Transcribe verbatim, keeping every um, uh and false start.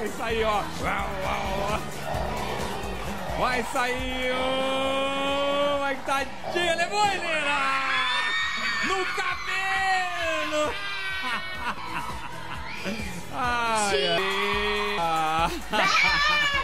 vai sair, ó. Vai sair, oh, vai tadinha, levou, Helena! No cabelo! Ai, ai.